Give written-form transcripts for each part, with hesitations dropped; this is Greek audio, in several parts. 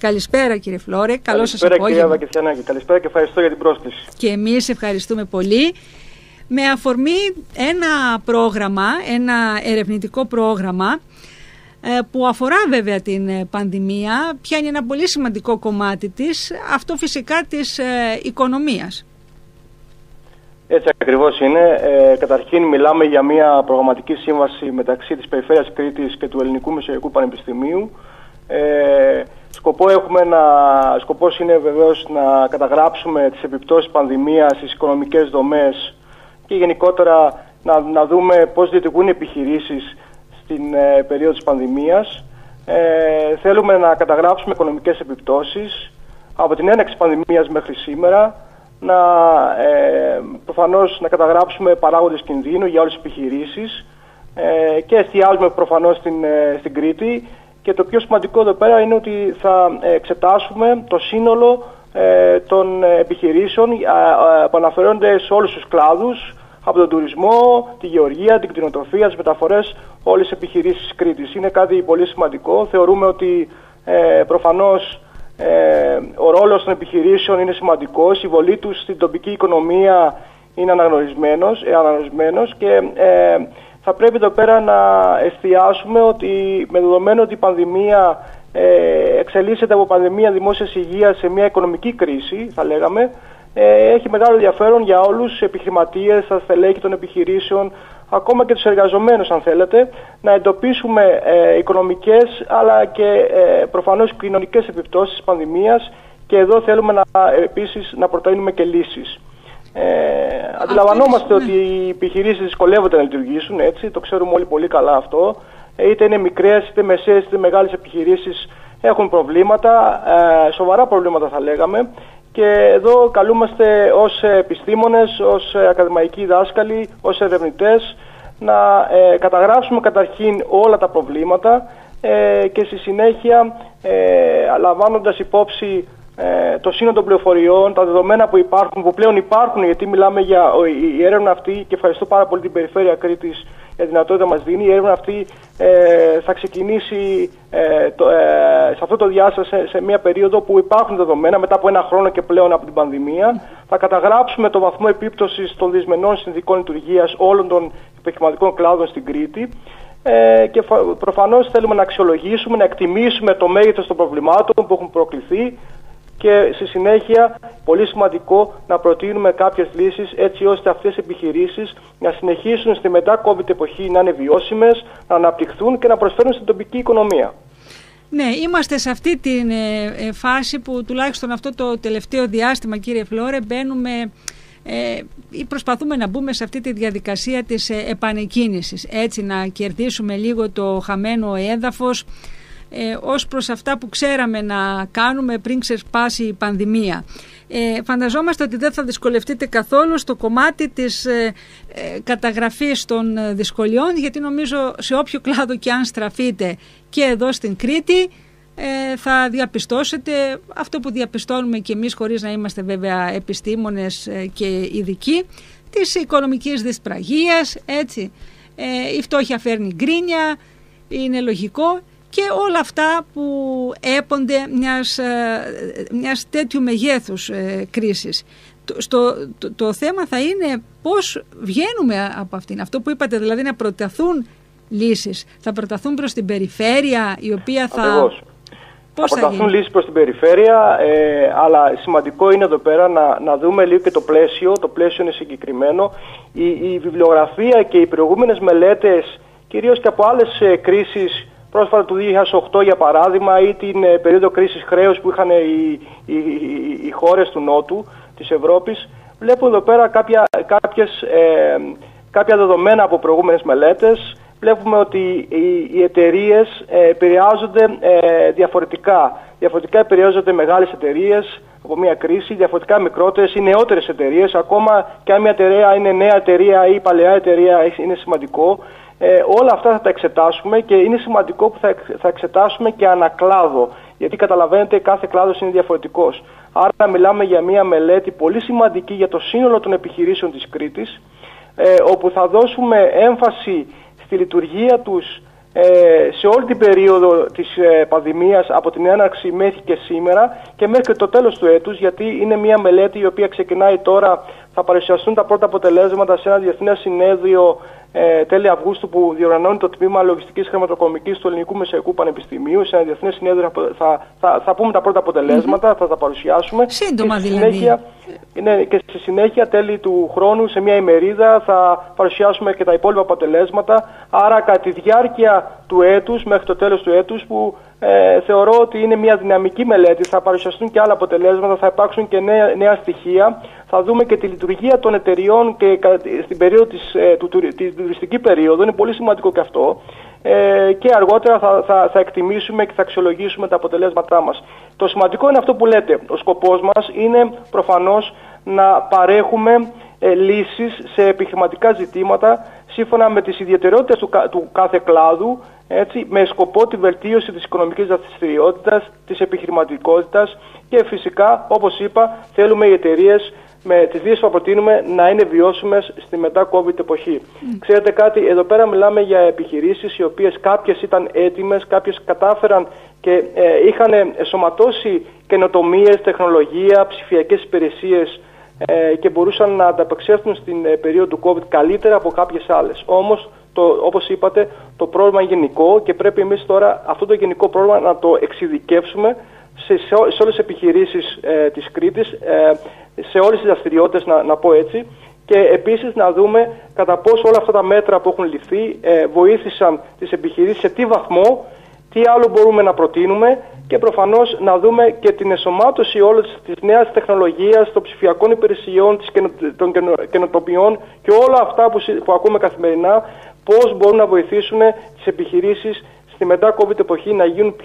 Καλησπέρα κύριε Φλόρε, καλό σας απόγευμα. Καλησπέρα κυρία Βακεσιανάκη, καλησπέρα και ευχαριστώ για την πρόσκληση. Και εμείς ευχαριστούμε πολύ. Με αφορμή ένα πρόγραμμα, ένα ερευνητικό πρόγραμμα που αφορά βέβαια την πανδημία, πιάνει ένα πολύ σημαντικό κομμάτι της, αυτό φυσικά της οικονομίας. Έτσι ακριβώς είναι. Καταρχήν μιλάμε για μια προγραμματική σύμβαση μεταξύ της Περιφέρειας Κρήτης και του Ελληνικού Μεσογειακού Πανεπιστημίου. Σκοπός είναι βεβαίως να καταγράψουμε τις επιπτώσεις πανδημίας στις οικονομικές δομές και γενικότερα να δούμε πώς λειτουργούν οι επιχειρήσεις στην περίοδο της πανδημίας. Θέλουμε να καταγράψουμε οικονομικές επιπτώσεις από την έναρξη της πανδημίας μέχρι σήμερα, προφανώς να καταγράψουμε παράγοντες κινδύνου για όλες τις επιχειρήσεις και εστιάζουμε προφανώς στην Κρήτη. Και το πιο σημαντικό εδώ πέρα είναι ότι θα εξετάσουμε το σύνολο των επιχειρήσεων που αναφέρονται σε όλους τους κλάδους, από τον τουρισμό, τη γεωργία, την κτηνοτροφία, τις μεταφορές, όλες τις επιχειρήσεις της Κρήτης. Είναι κάτι πολύ σημαντικό. Θεωρούμε ότι προφανώς ο ρόλος των επιχειρήσεων είναι σημαντικός, η συμβολή τους στην τοπική οικονομία είναι αναγνωρισμένος και θα πρέπει εδώ πέρα να εστιάσουμε ότι με δεδομένο ότι η πανδημία εξελίσσεται από πανδημία δημόσιας υγείας σε μια οικονομική κρίση, θα λέγαμε, έχει μεγάλο ενδιαφέρον για όλους τους επιχειρηματίες, τα στελέχη των επιχειρήσεων, ακόμα και τους εργαζομένους αν θέλετε, να εντοπίσουμε οικονομικές αλλά και προφανώς κοινωνικές επιπτώσεις της πανδημίας και εδώ θέλουμε επίσης να προτείνουμε και λύσεις. Αντιλαμβανόμαστε ότι οι επιχειρήσεις δυσκολεύονται να λειτουργήσουν, έτσι, το ξέρουμε όλοι πολύ καλά αυτό. Είτε είναι μικρές, είτε μεσαίες, είτε μεγάλες επιχειρήσεις έχουν προβλήματα, σοβαρά προβλήματα θα λέγαμε. Και εδώ καλούμαστε ως επιστήμονες, ως ακαδημαϊκοί δάσκαλοι, ως ερευνητές να καταγράψουμε καταρχήν όλα τα προβλήματα και στη συνέχεια λαμβάνοντας υπόψη το σύνολο των πληροφοριών, τα δεδομένα που πλέον υπάρχουν, γιατί μιλάμε για η έρευνα αυτή και ευχαριστώ πάρα πολύ την Περιφέρεια Κρήτης για τη δυνατότητα μας δίνει. Η έρευνα αυτή θα ξεκινήσει σε αυτό το διάστημα σε μια περίοδο που υπάρχουν δεδομένα μετά από ένα χρόνο και πλέον από την πανδημία. Θα καταγράψουμε το βαθμό επίπτωσης των δυσμενών συνθηκών λειτουργίας όλων των επιχειρηματικών κλάδων στην Κρήτη και προφανώς θέλουμε να αξιολογήσουμε, να εκτιμήσουμε το μέγεθος των προβλημάτων που έχουν προκληθεί και στη συνέχεια, πολύ σημαντικό, να προτείνουμε κάποιες λύσεις έτσι ώστε αυτές οι επιχειρήσεις να συνεχίσουν στη μετά-COVID εποχή να είναι βιώσιμες, να αναπτυχθούν και να προσφέρουν στην τοπική οικονομία. Ναι, είμαστε σε αυτή τη φάση που τουλάχιστον αυτό το τελευταίο διάστημα, κύριε Φλόρε, μπαίνουμε ή προσπαθούμε να μπούμε σε αυτή τη διαδικασία της επανεκκίνησης, έτσι να κερδίσουμε λίγο το χαμένο έδαφος ως προς αυτά που ξέραμε να κάνουμε πριν ξεσπάσει η πανδημία. Φανταζόμαστε ότι δεν θα δυσκολευτείτε καθόλου στο κομμάτι της καταγραφής των δυσκολιών, γιατί νομίζω σε όποιο κλάδο και αν στραφείτε και εδώ στην Κρήτη θα διαπιστώσετε αυτό που διαπιστώνουμε και εμείς, χωρίς να είμαστε βέβαια επιστήμονες και ειδικοί, της οικονομικής δυσπραγίας, έτσι. Η φτώχεια φέρνει γκρίνια, είναι λογικό, και όλα αυτά που έπονται μιας τέτοιου μεγέθους κρίσης. Το θέμα θα είναι πώς βγαίνουμε από αυτήν. Αυτό που είπατε, δηλαδή να προταθούν λύσεις. Θα προταθούν προς την περιφέρεια, η οποία θα... Ακριβώς. Θα προταθούν λύσεις προς την περιφέρεια, αλλά σημαντικό είναι εδώ πέρα να δούμε λίγο και το πλαίσιο. Το πλαίσιο είναι συγκεκριμένο. Η βιβλιογραφία και οι προηγούμενες μελέτες, κυρίως και από άλλες κρίσεις, πρόσφατα του 2008 για παράδειγμα, ή την περίοδο κρίσης χρέους που είχαν οι χώρες του Νότου της Ευρώπης, βλέπουμε εδώ πέρα κάποια δεδομένα από προηγούμενες μελέτες. Βλέπουμε ότι οι εταιρείες επηρεάζονται διαφορετικά. Διαφορετικά επηρεάζονται μεγάλες εταιρείες από μια κρίση, διαφορετικά μικρότερες ή νεότερες εταιρείες. Ακόμα και αν μια εταιρεία είναι νέα εταιρεία ή παλαιά εταιρεία, είναι σημαντικό. Όλα αυτά θα τα εξετάσουμε και είναι σημαντικό που θα εξετάσουμε και ανακλάδο, γιατί καταλαβαίνετε κάθε κλάδος είναι διαφορετικός. Άρα μιλάμε για μια μελέτη πολύ σημαντική για το σύνολο των επιχειρήσεων της Κρήτης, όπου θα δώσουμε έμφαση στη λειτουργία τους σε όλη την περίοδο της πανδημίας, από την έναρξη μέχρι και σήμερα και μέχρι και το τέλος του έτους, γιατί είναι μια μελέτη η οποία ξεκινάει τώρα. Θα παρουσιαστούν τα πρώτα αποτελέσματα σε ένα διεθνές συνέδριο τέλη Αυγούστου που διοργανώνει το Τμήμα Λογιστικής Χρηματοοικονομικής του Ελληνικού Μεσαϊκού Πανεπιστημίου. Σε ένα διεθνές συνέδριο θα πούμε τα πρώτα αποτελέσματα, θα τα παρουσιάσουμε. Σύντομα δηλαδή. Και στη συνέχεια, τέλη του χρόνου, σε μια ημερίδα θα παρουσιάσουμε και τα υπόλοιπα αποτελέσματα. Άρα, κατά τη διάρκεια του έτους, μέχρι το τέλος του έτους, που θεωρώ ότι είναι μια δυναμική μελέτη, θα παρουσιαστούν και άλλα αποτελέσματα, θα υπάρξουν και νέα στοιχεία. Θα δούμε και τη λειτουργία των εταιριών και στην περίοδο τη τουριστική περίοδο. Είναι πολύ σημαντικό και αυτό. Και αργότερα θα εκτιμήσουμε και θα αξιολογήσουμε τα αποτελέσματά μας. Το σημαντικό είναι αυτό που λέτε. Ο σκοπός μας είναι προφανώς να παρέχουμε λύσεις σε επιχειρηματικά ζητήματα σύμφωνα με τις ιδιαιτερότητες του κάθε κλάδου, έτσι, με σκοπό τη βελτίωση της οικονομικής δραστηριότητας, της επιχειρηματικότητας και φυσικά, όπως είπα, θέλουμε οι εταιρείες με τις λύσεις που προτείνουμε να είναι βιώσιμες στη μετά-COVID εποχή. Ξέρετε κάτι, εδώ πέρα μιλάμε για επιχειρήσεις οι οποίες κάποιες ήταν έτοιμες, κάποιες κατάφεραν και είχαν ενσωματώσει καινοτομίες, τεχνολογία, ψηφιακές υπηρεσίες και μπορούσαν να ανταπεξέλθουν στην περίοδο του COVID καλύτερα από κάποιες άλλες. Όμως, όπως είπατε, το πρόβλημα είναι γενικό και πρέπει εμείς τώρα αυτό το γενικό πρόβλημα να το εξειδικεύσουμε σε όλες τις επιχειρήσεις της Κρήτης, σε όλες τις δραστηριότητες, να πω έτσι, και επίσης να δούμε κατά πόσο όλα αυτά τα μέτρα που έχουν ληφθεί βοήθησαν τις επιχειρήσεις, σε τι βαθμό, τι άλλο μπορούμε να προτείνουμε και προφανώς να δούμε και την ενσωμάτωση όλης της νέας τεχνολογίας, των ψηφιακών υπηρεσιών, των καινοτομιών και όλα αυτά που ακούμε καθημερινά, πώς μπορούν να βοηθήσουν τις επιχειρήσεις στη μετά-COVID εποχή να γίνουν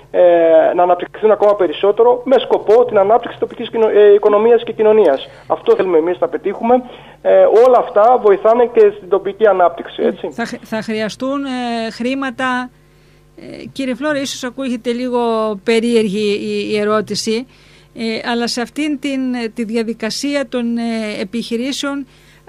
να αναπτυχθούν ακόμα περισσότερο, με σκοπό την ανάπτυξη τοπικής οικονομίας και κοινωνίας. Αυτό θέλουμε εμείς να πετύχουμε. Όλα αυτά βοηθάνε και στην τοπική ανάπτυξη. Έτσι. Θα χρειαστούν χρήματα. Κύριε Φλόρε, ίσως ακούγεται λίγο περίεργη η ερώτηση, αλλά σε αυτήν τη διαδικασία των επιχειρήσεων,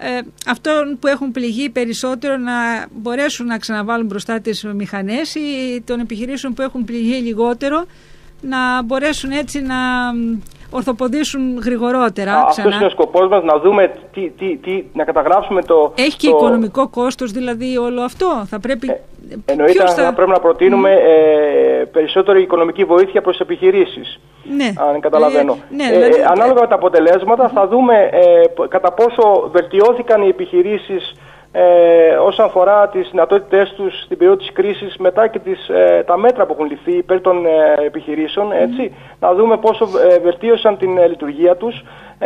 αυτών που έχουν πληγεί περισσότερο να μπορέσουν να ξαναβάλουν μπροστά τις μηχανές, ή των επιχειρήσεων που έχουν πληγεί λιγότερο να μπορέσουν έτσι να ορθοποδήσουν γρηγορότερα. Αυτός είναι ο σκοπός μας, να δούμε να καταγράψουμε το... Έχει και οικονομικό κόστος δηλαδή όλο αυτό? Θα πρέπει... Εννοείται θα πρέπει να προτείνουμε περισσότερη οικονομική βοήθεια προς επιχειρήσεις. Ναι. Αν καταλαβαίνω. Δηλαδή... Ανάλογα με τα αποτελέσματα θα δούμε κατά πόσο βελτιώθηκαν οι επιχειρήσεις όσον αφορά τις δυνατότητές τους στην περίοδο της κρίσης, μετά και τα μέτρα που έχουν ληφθεί υπέρ των επιχειρήσεων. Έτσι. Να δούμε πόσο βελτίωσαν την λειτουργία τους,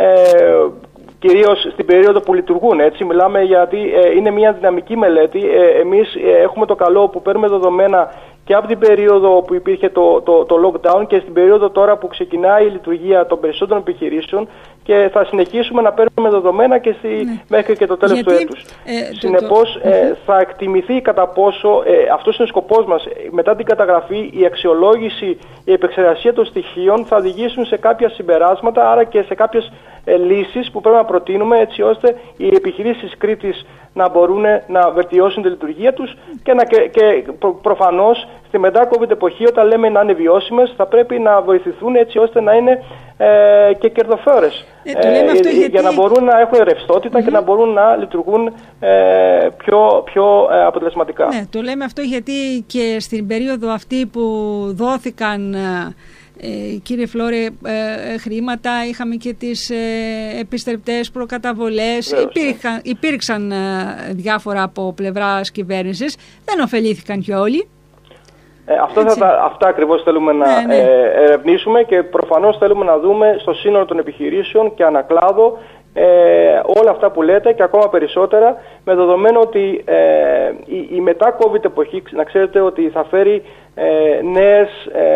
κυρίως στην περίοδο που λειτουργούν. Έτσι. Μιλάμε γιατί είναι μια δυναμική μελέτη. Εμείς έχουμε το καλό που παίρνουμε δεδομένα και από την περίοδο που υπήρχε το lockdown και στην περίοδο τώρα που ξεκινάει η λειτουργία των περισσότερων επιχειρήσεων, και θα συνεχίσουμε να παίρνουμε δεδομένα και μέχρι και το τέλος του έτους. Συνεπώς θα εκτιμηθεί κατά πόσο, αυτός είναι ο σκοπός μας, μετά την καταγραφή, η αξιολόγηση, η επεξεργασία των στοιχείων θα οδηγήσουν σε κάποια συμπεράσματα, άρα και σε κάποιες λύσεις που πρέπει να προτείνουμε, έτσι ώστε οι επιχειρήσεις της Κρήτης να μπορούν να βελτιώσουν τη λειτουργία τους και προφανώς στη μετά-COVID εποχή, όταν λέμε να είναι βιώσιμες, θα πρέπει να βοηθηθούν έτσι ώστε να είναι και κερδοφόρες, για να μπορούν να έχουν ρευστότητα και να μπορούν να λειτουργούν πιο αποτελεσματικά. Ναι, το λέμε αυτό γιατί και στην περίοδο αυτή που δόθηκαν, κύριε Φλόρε, χρήματα, είχαμε και τις επιστρεπτές προκαταβολές, υπήρξαν διάφορα από πλευράς κυβέρνησης, δεν ωφελήθηκαν και όλοι. Αυτά ακριβώς θέλουμε να ερευνήσουμε και προφανώς θέλουμε να δούμε στο σύνολο των επιχειρήσεων και ανακλάδο όλα αυτά που λέτε και ακόμα περισσότερα, με δεδομένο ότι η μετά-COVID εποχή, να ξέρετε ότι θα φέρει νέες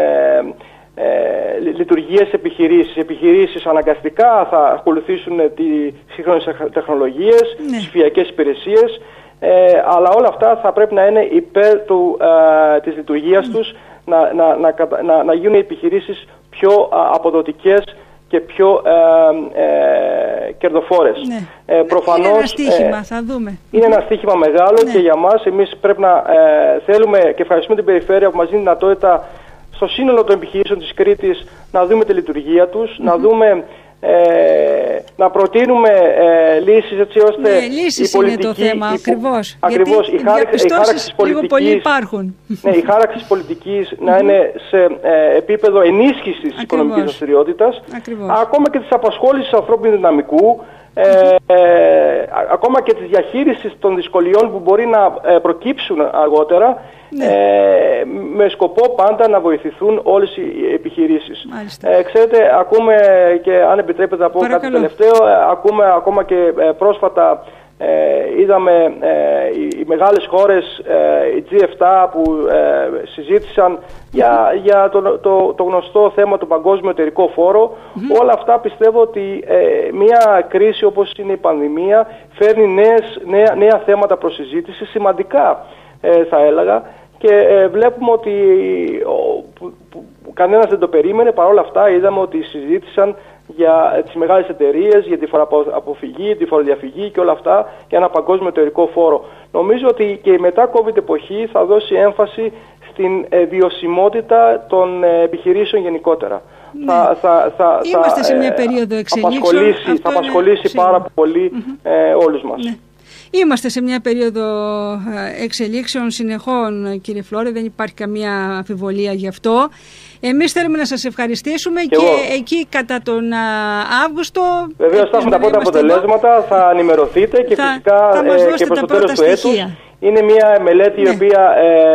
λειτουργίες επιχειρήσεις. Οι επιχειρήσεις αναγκαστικά θα ακολουθήσουν τις σύγχρονες τεχνολογίες, ψηφιακές υπηρεσίες, αλλά όλα αυτά θα πρέπει να είναι υπέρ της λειτουργίας τους, να γίνουν οι επιχειρήσεις πιο αποδοτικές και πιο κερδοφόρες. Ναι. Προφανώς, είναι ένα στοίχημα, θα δούμε. Είναι ένα στοίχημα μεγάλο, ναι. Και για μας εμείς πρέπει να θέλουμε και ευχαριστούμε την Περιφέρεια που μας δίνει δυνατότητα στο σύνολο των επιχειρήσεων της Κρήτης να δούμε τη λειτουργία τους, να δούμε, να προτείνουμε λύσεις έτσι ώστε λύσεις η πολιτική... είναι το θέμα, ακριβώς. Η χάραξη πολιτικής υπάρχουν. Ναι, η χάραξη πολιτικής να είναι σε επίπεδο ενίσχυσης της οικονομικής δραστηριότητας, ακόμα και της απασχόλησης ανθρώπινου δυναμικού, ακόμα και της διαχείρισης των δυσκολιών που μπορεί να προκύψουν αργότερα, με σκοπό πάντα να βοηθηθούν όλες οι επιχειρήσεις. Ξέρετε, ακούμε και αν επιτρέπετε να πω κάτι τελευταίο, ακούμε ακόμα και πρόσφατα είδαμε οι μεγάλες χώρες, οι G7 που συζήτησαν για το γνωστό θέμα του παγκόσμιου εταιρικό φόρο. Όλα αυτά πιστεύω ότι μια κρίση όπως είναι η πανδημία φέρνει νέα θέματα προς συζήτηση, σημαντικά θα έλεγα, και βλέπουμε ότι κανένας δεν το περίμενε. Παρ' όλα αυτά είδαμε ότι συζήτησαν για τις μεγάλες εταιρείες, για τη φοροαποφυγή, τη φοροδιαφυγή και όλα αυτά, για ένα παγκόσμιο εταιρικό φόρο. Νομίζω ότι και η μετά COVID εποχή θα δώσει έμφαση στην βιωσιμότητα των επιχειρήσεων γενικότερα. Ναι. Είμαστε σε μια περίοδο εξελίξεων. Θα απασχολήσει πάρα πολύ όλους μας. Ναι. Είμαστε σε μια περίοδο εξελίξεων συνεχών, κύριε Φλόρε, δεν υπάρχει καμία αμφιβολία γι' αυτό. Εμείς θέλουμε να σας ευχαριστήσουμε και εκεί κατά τον Αύγουστο. Βεβαίως θα έχουμε τα πρώτα αποτελέσματα, θα ενημερωθείτε και φυσικά και προς το τέλος του έτους. Είναι μια μελέτη η οποία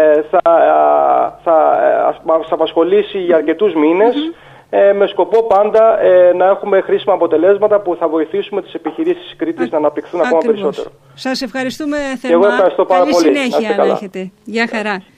θα μας απασχολήσει για αρκετούς μήνες. Με σκοπό πάντα να έχουμε χρήσιμα αποτελέσματα που θα βοηθήσουμε τις επιχειρήσεις της Κρήτης να αναπτυχθούν ακόμα περισσότερο. Σας ευχαριστούμε θερμά. Και εγώ ευχαριστώ πάρα πολύ. Καλή συνέχεια να έχετε. Γεια χαρά.